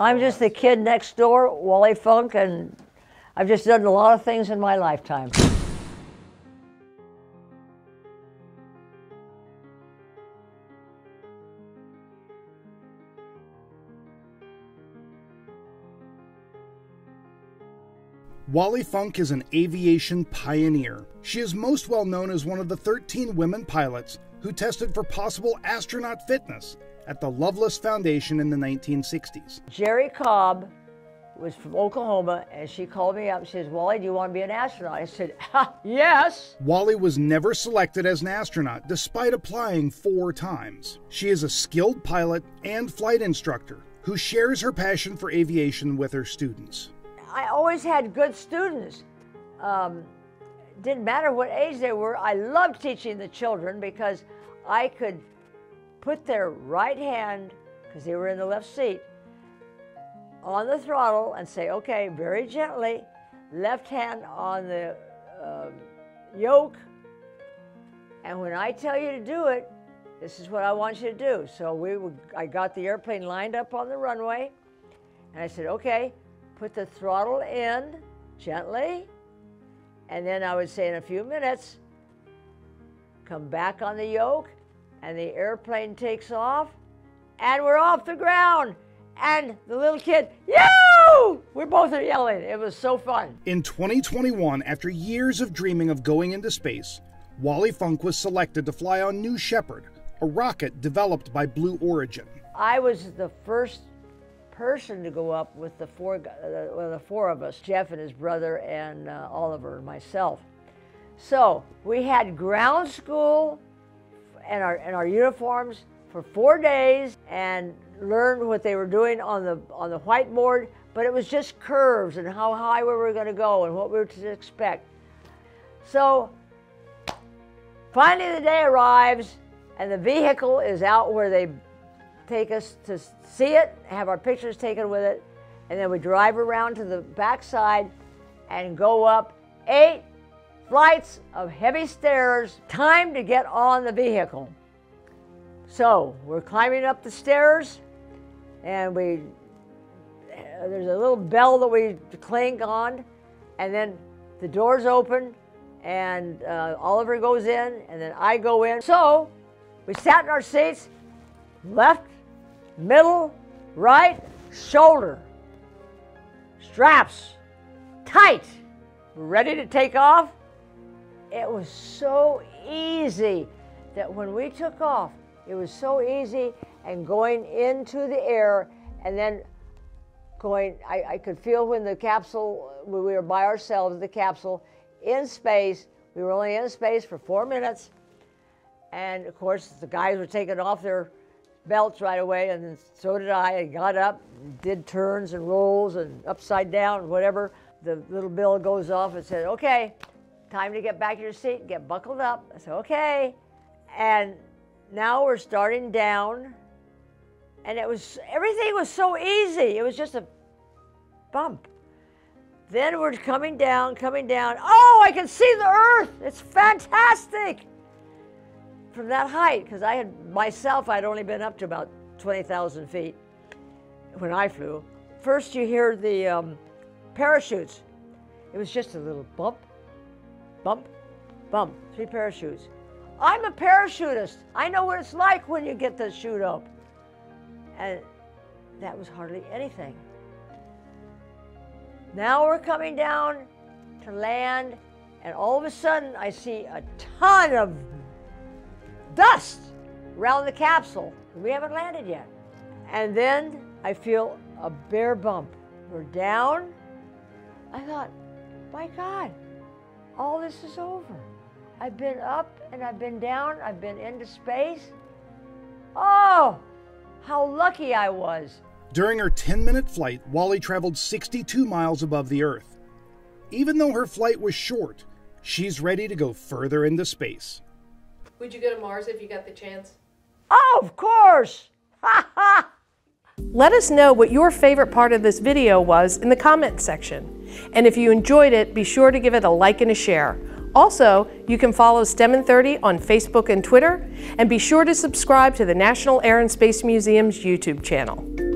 I'm just the kid next door, Wally Funk, and I've just done a lot of things in my lifetime. Wally Funk is an aviation pioneer. She is most well known as one of the 13 women pilots who tested for possible astronaut fitness at the Loveless Foundation in the 1960s. Jerry Cobb was from Oklahoma, and she called me up and she says, "Wally, do you want to be an astronaut?" I said, "Yes." Wally was never selected as an astronaut, despite applying 4 times. She is a skilled pilot and flight instructor who shares her passion for aviation with her students. I always had good students. Didn't matter what age they were. I loved teaching the children because I could put their right hand, because they were in the left seat, on the throttle and say, okay, very gently, left hand on the yoke, and when I tell you to do it, this is what I want you to do. So I got the airplane lined up on the runway, and I said, okay, put the throttle in gently, and then I would say in a few minutes, come back on the yoke, and the airplane takes off, and we're off the ground. And the little kid, "Yoo!" We both are yelling. It was so fun. In 2021, after years of dreaming of going into space, Wally Funk was selected to fly on New Shepard, a rocket developed by Blue Origin. I was the first person to go up with the four of us, Jeff and his brother and Oliver and myself. So we had ground school and our uniforms for 4 days and learned what they were doing on the whiteboard, but it was just curves and how high we were going to go and what we were to expect. So finally the day arrives and the vehicle is out where they take us to see it, have our pictures taken with it, and then we drive around to the backside and go up 8 flights of heavy stairs. Time to get on the vehicle. So we're climbing up the stairs, and there's a little bell that we clink on, and then the doors open, and Oliver goes in, and then I go in. So we sat in our seats, left, middle, right, shoulder, straps, tight. We're ready to take off. It was so easy that when we took off, it was so easy, and going into the air and then going, I could feel when the capsule, when we were by ourselves, the capsule, in space. We were only in space for 4 minutes. And of course, the guys were taking off their belts right away, and then so did I. I got up, did turns and rolls and upside down and whatever. The little bell goes off and said, okay, time to get back to your seat and get buckled up. I said, okay. And now we're starting down, and everything was so easy. It was just a bump. Then we're coming down. Oh, I can see the Earth. It's fantastic. From that height, because I'd only been up to about 20,000 feet when I flew. First you hear the parachutes. It was just a little bump, bump, bump, 3 parachutes. I'm a parachutist. I know what it's like when you get the chute up. And that was hardly anything. Now we're coming down to land, and all of a sudden I see a ton of dust around the capsule. We haven't landed yet. And then I feel a bare bump. We're down. I thought, my God, all this is over. I've been up and I've been down, I've been into space. Oh, how lucky I was. During her 10-minute flight, Wally traveled 62 miles above the Earth. Even though her flight was short, she's ready to go further into space. Would you go to Mars if you got the chance? Oh, of course! Ha ha! Let us know what your favorite part of this video was in the comments section. And if you enjoyed it, be sure to give it a like and a share. Also, you can follow STEM in 30 on Facebook and Twitter, and be sure to subscribe to the National Air and Space Museum's YouTube channel.